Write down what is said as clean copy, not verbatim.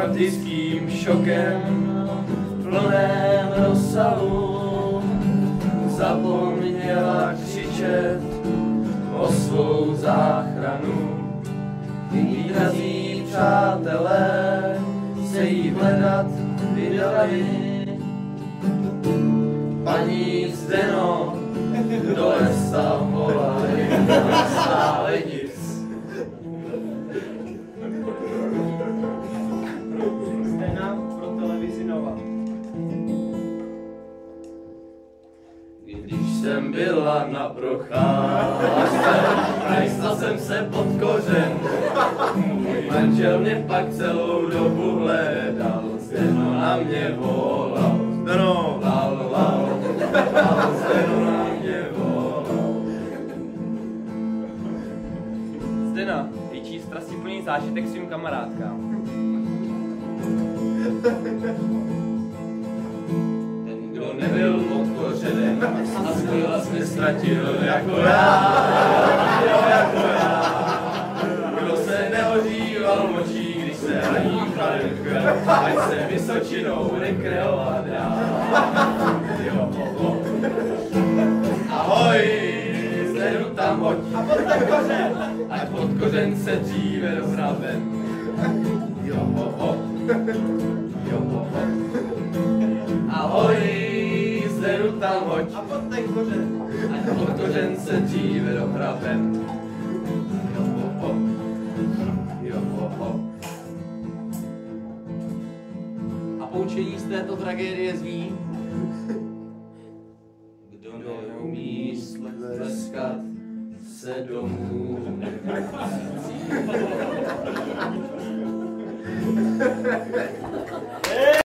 praktickým šokem v plném rozsahu zapomněla křičet o svou záchranu. Její drazí přátelé se jí hledat vydali. Paní Zdeno, do lesa volali, stále nic. Zdena pro televizi Nova. Když jsem byla na procházce, najsla jsem se pod kořen. Můj manžel mě pak celou dobu hledal, Zdeno na mě volal. Zdeno, lal, lal, lal, Zdeno na mě volal. Zdena líčí strastiplný zážitek svým kamarádkám. Ten, kdo nebyl pod kořenem a skvěla se ztratil jako já. Kdo se neožíval močí, když se raní chladem, ať se Vysočinou rekreovat dá. Jo, ho. Ahoj, Zdenu tam hoď. A pod ten kořen! Ať pod kořen se dříve dohrabem. Jo, ho. Jo, ho. Ahoj, Zdenu tam hoď. A pod ten kořen! Ať pod kořen se dříve dohrabem. Jo, ho. Jo, ho. A poučení z této tragédie zní: Kdo neumí tleskat, se domů nevrací.